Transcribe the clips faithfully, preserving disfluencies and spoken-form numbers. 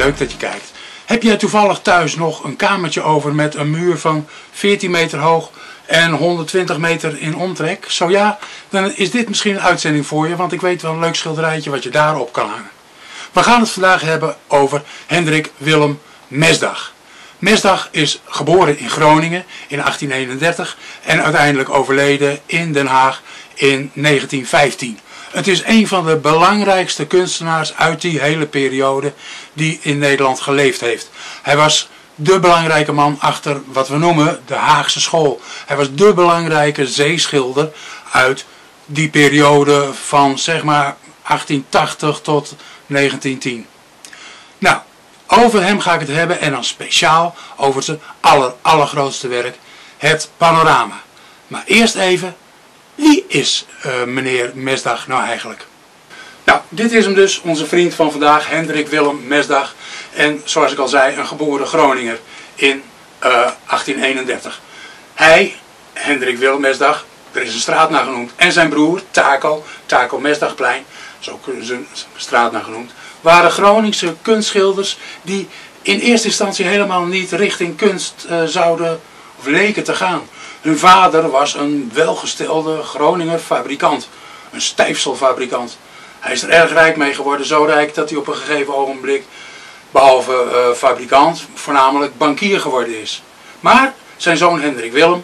leuk dat je kijkt. Heb jij toevallig thuis nog een kamertje over met een muur van veertien meter hoog en honderdtwintig meter in omtrek? Zo ja, dan is dit misschien een uitzending voor je, want ik weet wel een leuk schilderijtje wat je daarop kan hangen. We gaan het vandaag hebben over Hendrik Willem Mesdag. Mesdag is geboren in Groningen in achttien eenendertig en uiteindelijk overleden in Den Haag in negentien vijftien. Het is een van de belangrijkste kunstenaars uit die hele periode die in Nederland geleefd heeft. Hij was de belangrijke man achter wat we noemen de Haagse school. Hij was de belangrijke zeeschilder uit die periode van zeg maar achttien tachtig tot negentien tien. Nou, over hem ga ik het hebben en dan speciaal over zijn aller, allergrootste werk, het panorama. Maar eerst even, wie is uh, meneer Mesdag nou eigenlijk? Nou, dit is hem dus, onze vriend van vandaag, Hendrik Willem Mesdag. En zoals ik al zei, een geboren Groninger in uh, achttien eenendertig. Hij, Hendrik Willem Mesdag, er is een straat naar genoemd. En zijn broer, Taco, Taco Mesdagplein, zo kunnen ze een straat naar genoemd, waren Groningse kunstschilders die in eerste instantie helemaal niet richting kunst uh, zouden of leken te gaan. Hun vader was een welgestelde Groninger fabrikant, een stijfselfabrikant. Hij is er erg rijk mee geworden, zo rijk dat hij op een gegeven ogenblik, behalve uh, fabrikant, voornamelijk bankier geworden is. Maar zijn zoon Hendrik Willem,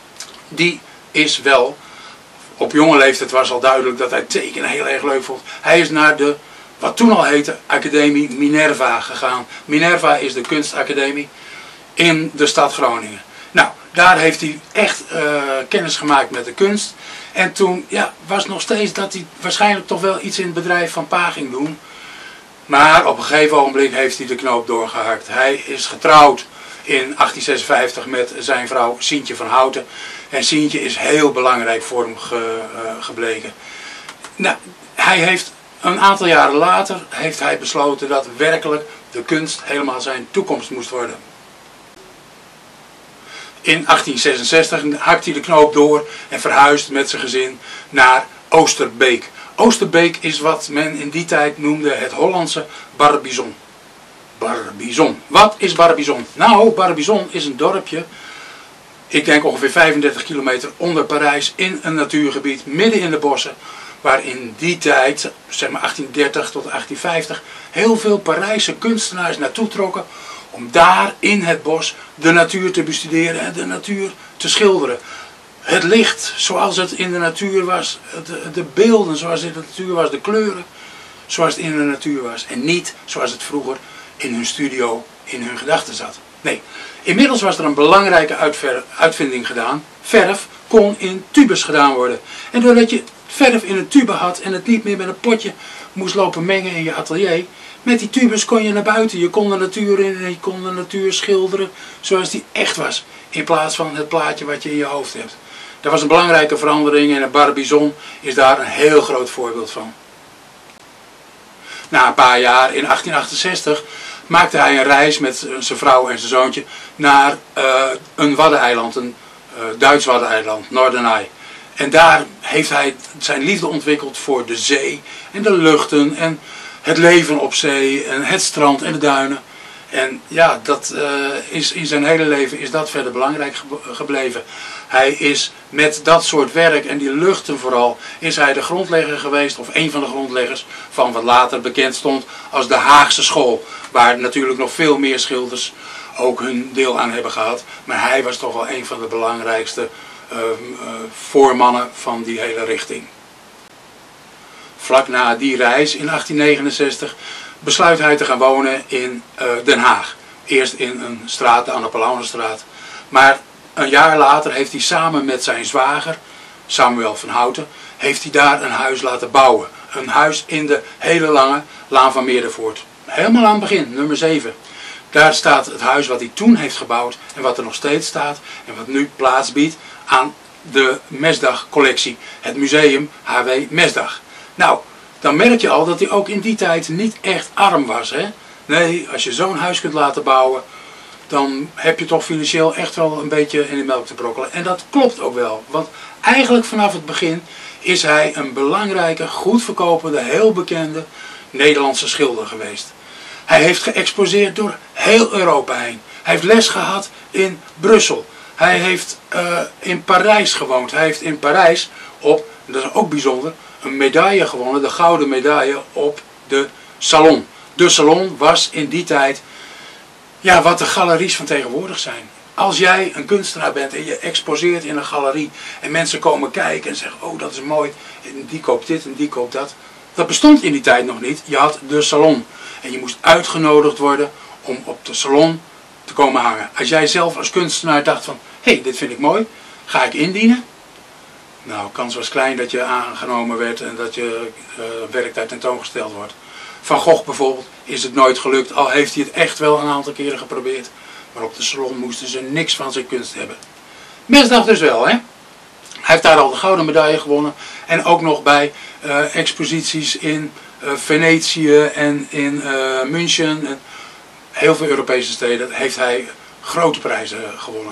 die is wel, op jonge leeftijd was al duidelijk dat hij tekenen heel erg leuk vond. Hij is naar de, wat toen al heette, Academie Minerva gegaan. Minerva is de kunstacademie in de stad Groningen. Nou, daar heeft hij echt uh, kennis gemaakt met de kunst. En toen ja, was nog steeds dat hij waarschijnlijk toch wel iets in het bedrijf van pa ging doen. Maar op een gegeven ogenblik heeft hij de knoop doorgehakt. Hij is getrouwd in achttien zesenvijftig met zijn vrouw Sientje van Houten. En Sientje is heel belangrijk voor hem ge, uh, gebleken. Nou, hij heeft een aantal jaren later heeft hij besloten dat werkelijk de kunst helemaal zijn toekomst moest worden. In achttien zesenzestig hakt hij de knoop door en verhuist met zijn gezin naar Oosterbeek. Oosterbeek is wat men in die tijd noemde het Hollandse Barbizon. Barbizon. Wat is Barbizon? Nou, Barbizon is een dorpje, ik denk ongeveer vijfendertig kilometer onder Parijs, in een natuurgebied midden in de bossen, waar in die tijd, zeg maar achttien dertig tot achttien vijftig, heel veel Parijse kunstenaars naartoe trokken om daar in het bos de natuur te bestuderen en de natuur te schilderen. Het licht zoals het in de natuur was, de, de beelden zoals het in de natuur was, de kleuren zoals het in de natuur was. En niet zoals het vroeger in hun studio, in hun gedachten zat. Nee, inmiddels was er een belangrijke uitvinding gedaan. Verf kon in tubes gedaan worden. En doordat je verf in een tube had en het niet meer met een potje moest lopen mengen in je atelier, met die tubes kon je naar buiten. Je kon de natuur in en je kon de natuur schilderen zoals die echt was. In plaats van het plaatje wat je in je hoofd hebt. Dat was een belangrijke verandering en het Barbizon is daar een heel groot voorbeeld van. Na een paar jaar, in achttien achtenzestig, maakte hij een reis met zijn vrouw en zijn zoontje naar uh, een waddeneiland, een uh, Duits waddeneiland, Norderney. En daar heeft hij zijn liefde ontwikkeld voor de zee en de luchten en het leven op zee en het strand en de duinen. En ja, dat uh, is in zijn hele leven is dat verder belangrijk gebleven. Hij is met dat soort werk en die luchten vooral, is hij de grondlegger geweest, of een van de grondleggers van wat later bekend stond als de Haagse school. Waar natuurlijk nog veel meer schilders ook hun deel aan hebben gehad. Maar hij was toch wel een van de belangrijkste uh, uh, voormannen van die hele richting. Vlak na die reis in achttien negenenzestig besluit hij te gaan wonen in uh, Den Haag. Eerst in een straat, de Anne Paulownerstraat. Maar een jaar later heeft hij samen met zijn zwager, Samuel van Houten, heeft hij daar een huis laten bouwen. Een huis in de hele lange Laan van Meerdervoort. Helemaal aan het begin, nummer zeven. Daar staat het huis wat hij toen heeft gebouwd en wat er nog steeds staat en wat nu plaats biedt aan de Mesdag collectie. Het museum H W Mesdag. Nou, dan merk je al dat hij ook in die tijd niet echt arm was. Hè? Nee, als je zo'n huis kunt laten bouwen, dan heb je toch financieel echt wel een beetje in de melk te brokkelen. En dat klopt ook wel. Want eigenlijk vanaf het begin is hij een belangrijke, goed verkopende, heel bekende Nederlandse schilder geweest. Hij heeft geëxposeerd door heel Europa heen. Hij heeft les gehad in Brussel. Hij heeft uh, in Parijs gewoond. Hij heeft in Parijs op, dat is ook bijzonder, een medaille gewonnen, de gouden medaille op de Salon. De Salon was in die tijd, ja, wat de galeries van tegenwoordig zijn. Als jij een kunstenaar bent en je exposeert in een galerie en mensen komen kijken en zeggen, oh dat is mooi, en die koopt dit en die koopt dat. Dat bestond in die tijd nog niet. Je had de Salon en je moest uitgenodigd worden om op de Salon te komen hangen. Als jij zelf als kunstenaar dacht van, hé, hey, dit vind ik mooi, ga ik indienen? Nou, de kans was klein dat je aangenomen werd en dat je uh, werk daar tentoongesteld wordt. Van Gogh bijvoorbeeld is het nooit gelukt, al heeft hij het echt wel een aantal keren geprobeerd. Maar op de Salon moesten ze niks van zijn kunst hebben. Mesdag dus wel, hè? Hij heeft daar al de gouden medaille gewonnen. En ook nog bij uh, exposities in uh, Venetië en in uh, München. En heel veel Europese steden heeft hij grote prijzen gewonnen.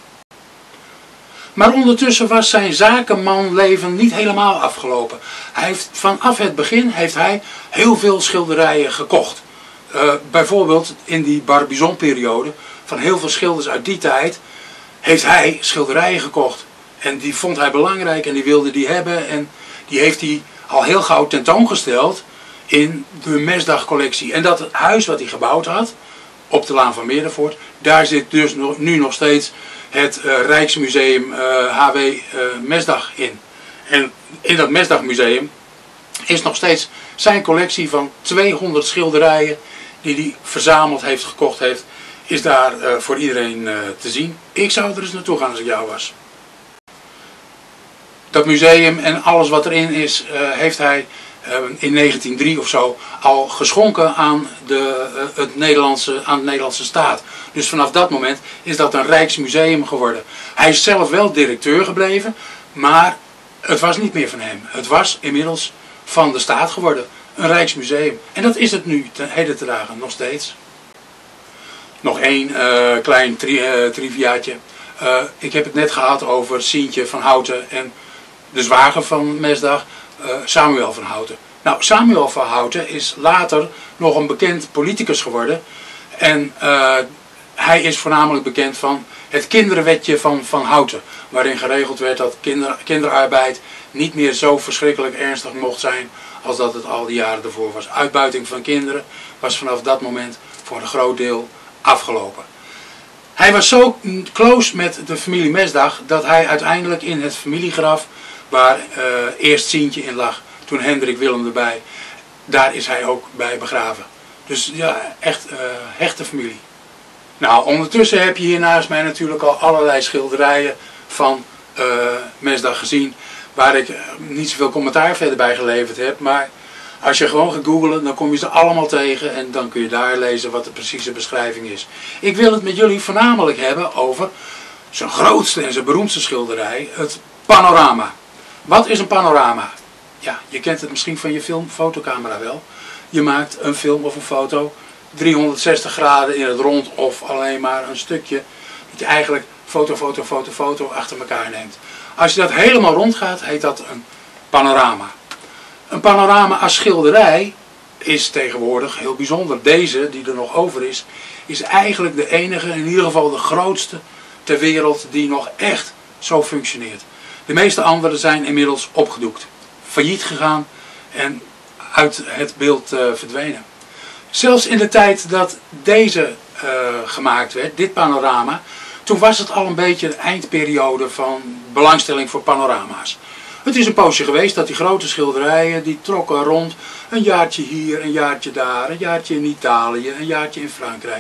Maar ondertussen was zijn zakenmanleven niet helemaal afgelopen. Hij heeft, vanaf het begin heeft hij heel veel schilderijen gekocht. Uh, bijvoorbeeld in die Barbizon-periode van heel veel schilders uit die tijd heeft hij schilderijen gekocht. En die vond hij belangrijk en die wilde die hebben. En die heeft hij al heel gauw tentoongesteld in de Mesdag-collectie. En dat huis wat hij gebouwd had, op de Laan van Meerdervoort, daar zit dus nog, nu nog steeds het uh, Rijksmuseum uh, H W uh, Mesdag in. En in dat Mesdag-museum is nog steeds zijn collectie van tweehonderd schilderijen die hij verzameld heeft, gekocht heeft, is daar uh, voor iedereen uh, te zien. Ik zou er eens naartoe gaan als ik jou was. Dat museum en alles wat erin is, uh, heeft hij uh, in negentien nul drie of zo al geschonken aan de, uh, het Nederlandse, aan de Nederlandse staat. Dus vanaf dat moment is dat een Rijksmuseum geworden. Hij is zelf wel directeur gebleven, maar het was niet meer van hem. Het was inmiddels van de staat geworden. Een Rijksmuseum. En dat is het nu ten heden te dagen nog steeds. Nog één uh, klein tri uh, triviaatje. Uh, ik heb het net gehad over Sientje van Houten en de zwager van Mesdag, uh, Samuel van Houten. Nou, Samuel van Houten is later nog een bekend politicus geworden. En uh, hij is voornamelijk bekend van het kinderwetje van Van Houten. Waarin geregeld werd dat kinder, kinderarbeid niet meer zo verschrikkelijk ernstig mocht zijn als dat het al die jaren ervoor was. Uitbuiting van kinderen was vanaf dat moment voor een groot deel afgelopen. Hij was zo close met de familie Mesdag dat hij uiteindelijk in het familiegraf, waar uh, eerst Sientje in lag, toen Hendrik Willem erbij, daar is hij ook bij begraven. Dus ja, echt uh, hechte familie. Nou, ondertussen heb je hier naast mij natuurlijk al allerlei schilderijen van uh, Mesdag gezien, waar ik niet zoveel commentaar verder bij geleverd heb, maar als je gewoon gaat googlen, dan kom je ze allemaal tegen en dan kun je daar lezen wat de precieze beschrijving is. Ik wil het met jullie voornamelijk hebben over zijn grootste en zijn beroemdste schilderij, het panorama. Wat is een panorama? Ja, je kent het misschien van je film-fotocamera wel. Je maakt een film of een foto driehonderdzestig graden in het rond of alleen maar een stukje dat je eigenlijk foto, foto, foto, foto achter elkaar neemt. Als je dat helemaal rond gaat, heet dat een panorama. Een panorama als schilderij is tegenwoordig heel bijzonder. Deze, die er nog over is, is eigenlijk de enige, in ieder geval de grootste ter wereld die nog echt zo functioneert. De meeste andere zijn inmiddels opgedoekt, failliet gegaan en uit het beeld uh, verdwenen. Zelfs in de tijd dat deze uh, gemaakt werd, dit panorama, toen was het al een beetje de eindperiode van belangstelling voor panorama's. Het is een poosje geweest dat die grote schilderijen, die trokken rond, een jaartje hier, een jaartje daar, een jaartje in Italië, een jaartje in Frankrijk.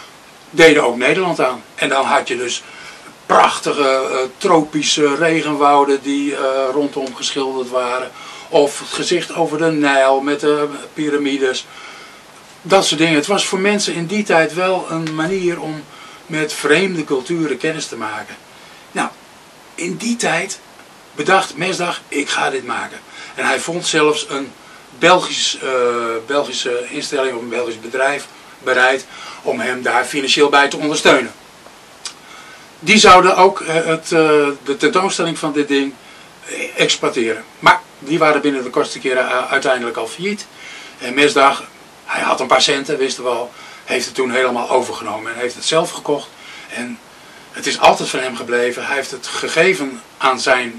Deden ook Nederland aan. En dan had je dus prachtige uh, tropische regenwouden die uh, rondom geschilderd waren. Of het gezicht over de Nijl met de piramides. Dat soort dingen. Het was voor mensen in die tijd wel een manier om met vreemde culturen kennis te maken. Nou, in die tijd bedacht Mesdag, ik ga dit maken. En hij vond zelfs een Belgisch, uh, Belgische instelling of een Belgisch bedrijf bereid om hem daar financieel bij te ondersteunen. Die zouden ook uh, het, uh, de tentoonstelling van dit ding exploiteren. Maar die waren binnen de kortste keren uh, uiteindelijk al failliet. En Mesdag Hij had een paar centen, wisten we al. Heeft het toen helemaal overgenomen en heeft het zelf gekocht. En het is altijd van hem gebleven. Hij heeft het gegeven aan zijn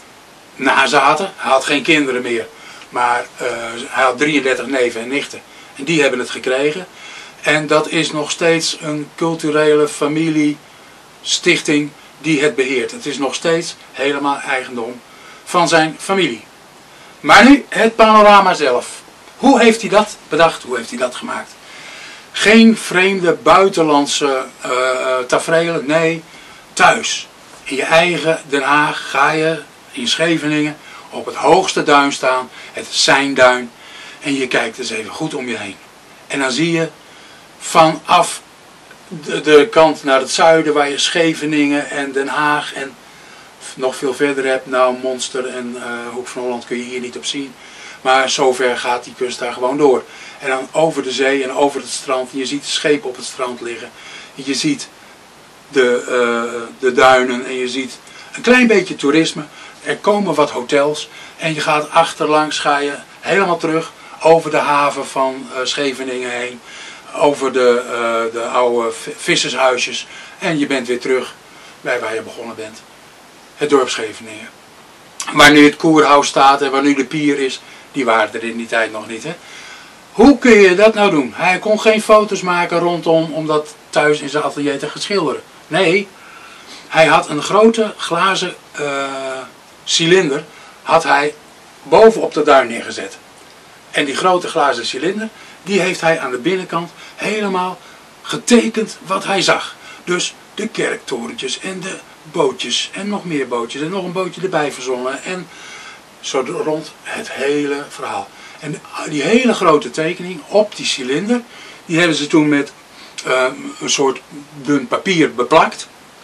nazaten. Hij had geen kinderen meer. Maar uh, hij had drieëndertig neven en nichten. En die hebben het gekregen. En dat is nog steeds een culturele familiestichting die het beheert. Het is nog steeds helemaal eigendom van zijn familie. Maar nu het panorama zelf. Hoe heeft hij dat bedacht? Hoe heeft hij dat gemaakt? Geen vreemde buitenlandse uh, tafereelen. Nee, thuis. In je eigen Den Haag ga je in Scheveningen op het hoogste duin staan. Het is zijn duin. En je kijkt eens even goed om je heen. En dan zie je vanaf de, de kant naar het zuiden waar je Scheveningen en Den Haag en nog veel verder hebt. Nou, Monster en uh, Hoek van Holland kun je hier niet op zien. Maar zover gaat die kust daar gewoon door. En dan over de zee en over het strand. En je ziet de schepen op het strand liggen. En je ziet de, uh, de duinen en je ziet een klein beetje toerisme. Er komen wat hotels. En je gaat achterlangs, ga je helemaal terug over de haven van uh, Scheveningen heen. Over de, uh, de oude vissershuisjes. En je bent weer terug bij waar je begonnen bent. Het dorp Scheveningen. Waar nu het koerhuis staat en waar nu de pier is. Die waren er in die tijd nog niet. Hè? Hoe kun je dat nou doen? Hij kon geen foto's maken rondom om dat thuis in zijn atelier te gaan schilderen. Nee, hij had een grote glazen uh, cilinder had hij boven op de duin neergezet. En die grote glazen cilinder, die heeft hij aan de binnenkant helemaal getekend wat hij zag. Dus de kerktorentjes en de bootjes en nog meer bootjes en nog een bootje erbij verzonnen en zo rond het hele verhaal. En die hele grote tekening op die cilinder, die hebben ze toen met uh, een soort dun papier beplakt.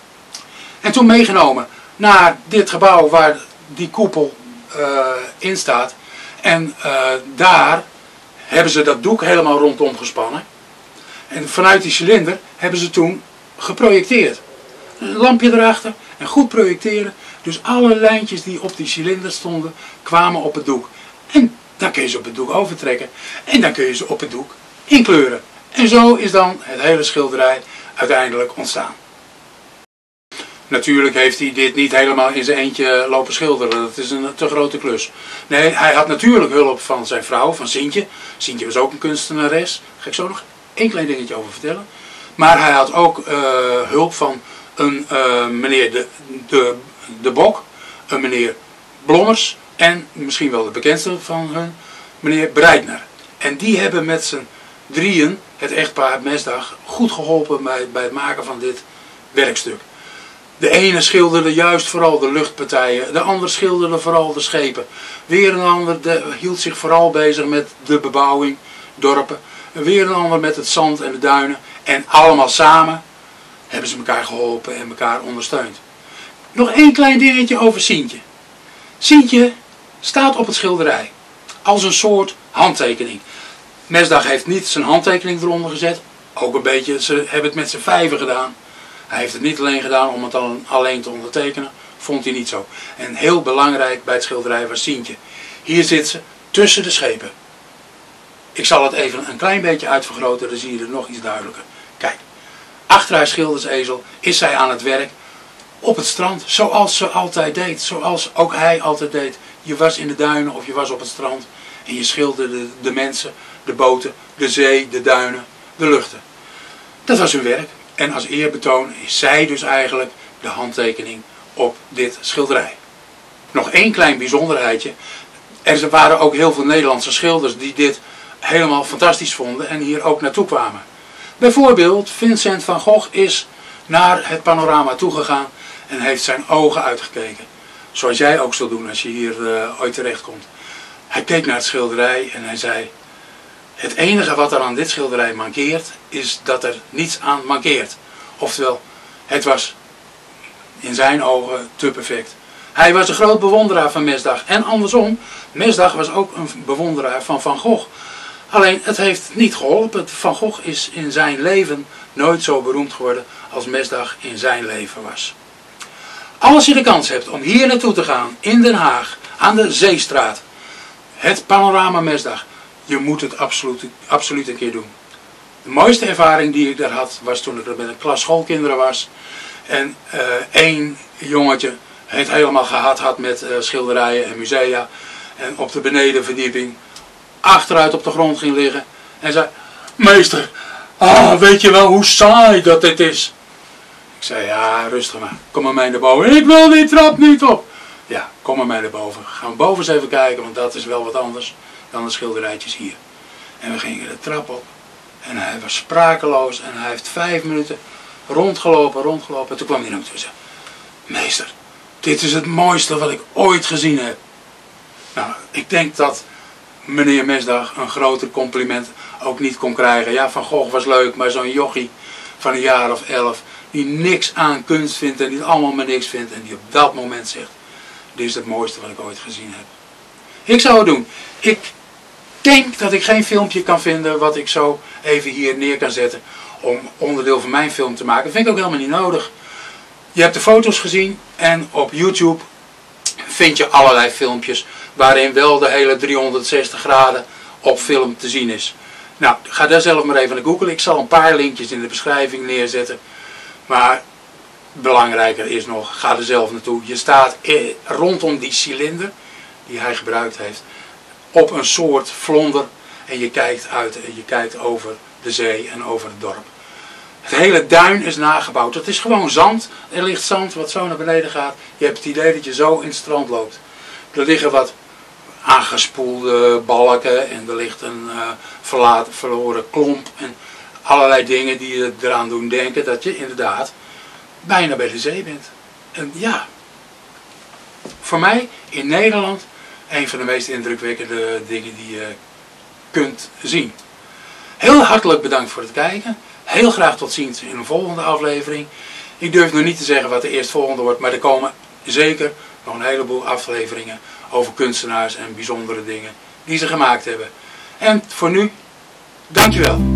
En toen meegenomen naar dit gebouw waar die koepel uh, in staat. En uh, daar hebben ze dat doek helemaal rondom gespannen. En vanuit die cilinder hebben ze toen geprojecteerd. Een lampje erachter en goed projecteren. Dus alle lijntjes die op die cilinder stonden kwamen op het doek. En dan kun je ze op het doek overtrekken. En dan kun je ze op het doek inkleuren. En zo is dan het hele schilderij uiteindelijk ontstaan. Natuurlijk heeft hij dit niet helemaal in zijn eentje lopen schilderen. Dat is een te grote klus. Nee, hij had natuurlijk hulp van zijn vrouw, van Sintje. Sintje was ook een kunstenares. Daar ga ik zo nog één klein dingetje over vertellen. Maar hij had ook uh, hulp van een uh, meneer de, de, de Bok, een meneer Blommers en misschien wel de bekendste van hun, meneer Breitner. En die hebben met z'n drieën, het echtpaar Mesdag, goed geholpen bij, bij het maken van dit werkstuk. De ene schilderde juist vooral de luchtpartijen, de ander schilderde vooral de schepen. Weer een ander de, hield zich vooral bezig met de bebouwing, dorpen. Weer een ander met het zand en de duinen. En allemaal samen hebben ze elkaar geholpen en elkaar ondersteund. Nog één klein dingetje over Sintje. Sintje staat op het schilderij als een soort handtekening. Mesdag heeft niet zijn handtekening eronder gezet. Ook een beetje, ze hebben het met z'n vijven gedaan. Hij heeft het niet alleen gedaan om het dan alleen te ondertekenen. Vond hij niet zo. En heel belangrijk bij het schilderij was Sintje. Hier zit ze tussen de schepen. Ik zal het even een klein beetje uitvergroten, dan zie je het nog iets duidelijker. Kijk, achter haar schildersezel is zij aan het werk op het strand. Zoals ze altijd deed. Zoals ook hij altijd deed. Je was in de duinen of je was op het strand. En je schilderde de, de mensen, de boten, de zee, de duinen, de luchten. Dat was hun werk. En als eerbetoon is zij dus eigenlijk de handtekening op dit schilderij. Nog één klein bijzonderheidje. Er waren ook heel veel Nederlandse schilders die dit helemaal fantastisch vonden en hier ook naartoe kwamen. Bijvoorbeeld Vincent van Gogh is naar het panorama toegegaan en heeft zijn ogen uitgekeken. Zoals jij ook zult doen als je hier uh, ooit terecht komt. Hij keek naar het schilderij en hij zei: het enige wat er aan dit schilderij mankeert, is dat er niets aan mankeert. Oftewel, het was in zijn ogen te perfect. Hij was een groot bewonderaar van Mesdag. En andersom, Mesdag was ook een bewonderaar van Van Gogh. Alleen, het heeft niet geholpen. Van Gogh is in zijn leven nooit zo beroemd geworden als Mesdag in zijn leven was. Als je de kans hebt om hier naartoe te gaan, in Den Haag, aan de Zeestraat, het panorama Mesdag. je moet het absoluut, absoluut een keer doen. De mooiste ervaring die ik daar had was toen ik er met een klas schoolkinderen was. En uh, één jongetje het helemaal gehad had met uh, schilderijen en musea. En op de benedenverdieping achteruit op de grond ging liggen. En zei, meester, ah, weet je wel hoe saai dat dit is? Ik zei, ja, rustig maar, kom maar mee naar boven. Ik wil die trap niet op. Ja, kom maar mee naar boven. Gaan we boven eens even kijken, want dat is wel wat anders dan de schilderijtjes hier. En we gingen de trap op. En hij was sprakeloos en hij heeft vijf minuten rondgelopen, rondgelopen. En toen kwam hij naar me toe en zei, meester, dit is het mooiste wat ik ooit gezien heb. Nou, ik denk dat meneer Mesdag een groter compliment ook niet kon krijgen. Ja, Van Gogh was leuk, maar zo'n jochie van een jaar of elf, die niks aan kunst vindt en die allemaal maar niks vindt. En die op dat moment zegt, dit is het mooiste wat ik ooit gezien heb. Ik zou het doen. Ik denk dat ik geen filmpje kan vinden wat ik zo even hier neer kan zetten om onderdeel van mijn film te maken. Dat vind ik ook helemaal niet nodig. Je hebt de foto's gezien en op YouTube vind je allerlei filmpjes waarin wel de hele driehonderdzestig graden op film te zien is. Nou, ga daar zelf maar even naar googlen. Ik zal een paar linkjes in de beschrijving neerzetten. Maar belangrijker is nog, ga er zelf naartoe. Je staat rondom die cilinder die hij gebruikt heeft op een soort vlonder en je kijkt uit en je kijkt over de zee en over het dorp. Het hele duin is nagebouwd. Het is gewoon zand. Er ligt zand wat zo naar beneden gaat. Je hebt het idee dat je zo in het strand loopt. Er liggen wat aangespoelde balken en er ligt een uh, verlaten, verloren klomp en allerlei dingen die je eraan doen denken dat je inderdaad bijna bij de zee bent. En ja, voor mij in Nederland een van de meest indrukwekkende dingen die je kunt zien. Heel hartelijk bedankt voor het kijken. Heel graag tot ziens in een volgende aflevering. Ik durf nog niet te zeggen wat de eerstvolgende wordt, maar er komen zeker nog een heleboel afleveringen over kunstenaars en bijzondere dingen die ze gemaakt hebben. En voor nu, dankjewel.